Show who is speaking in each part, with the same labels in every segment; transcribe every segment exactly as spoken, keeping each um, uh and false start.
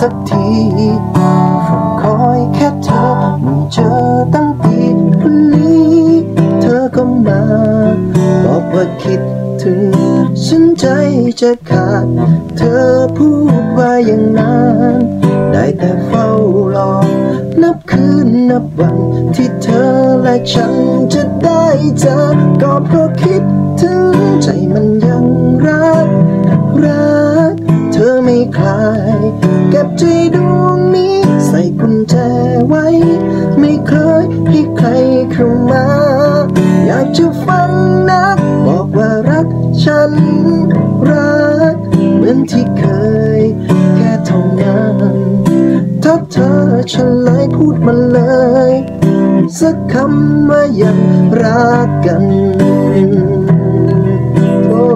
Speaker 1: สักทีเฝ้าคอยแค่เธอไม่เจอตั้งปีวันนี้เธอก็มาบอกว่าคิดถึงฉันใจจะขาดเธอพูดว่าอย่างนั้นได้แต่เฝ้ารอนับคืนนับวันที่เธอและฉันจะได้เจอก็เพราะคิดถึงใจมันยังรักรักเธอไม่คลายเก็บใจดวงนี้ใส่กุญแจไว้ไม่เคยให้ใครเข้ามาอยากจะฟังนักบอกว่ารักฉันรักเหมือนที่เคยแค่เท่านั้นถ้าเธอเฉลยพูดมาเลยสักคำว่ายังรักกันโอ้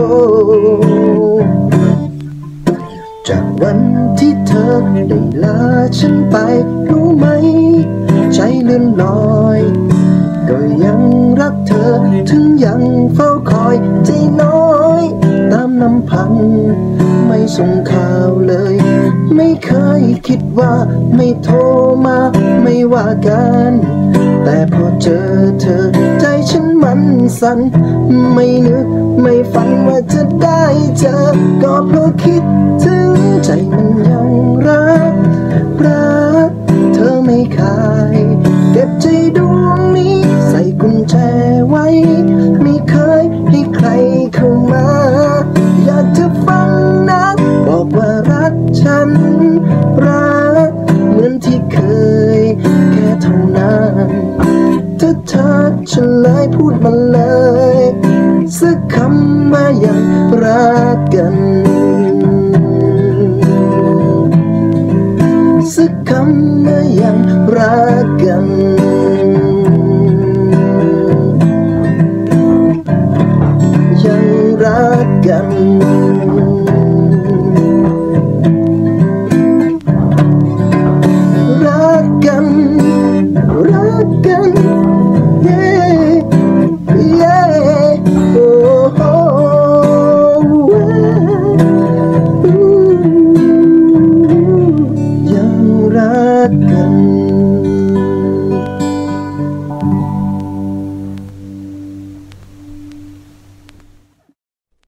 Speaker 1: จากวันที่เธอได้ลาฉันไปรู้ไหมใจเลื่อนลอยก็ยังรักเธอถึงยังเฝ้าคอยใจน้อยตามลำพังไม่ส่งข่าวเลยไม่เคยคิดว่าไม่โทรมาไม่ว่ากันแต่พอเจอเธอใจฉันมันสั่นไม่นึกไม่ฝันว่าจะได้เจอก็เพราะคิดถึงใจมันยังรักรักเธอไม่คายเก็บใจดวงนี้ใส่กุญแจไว้ไม่เคยให้ใครเข้ามาอยากจะฟังนักบอกว่ารักฉันรักเหมือนที่เคยแค่เท่านั้นถ้าเธอเฉลยพูดมาเลยสักคำว่ายังรักกันสักคำว่ายังรักกันยังรักกัน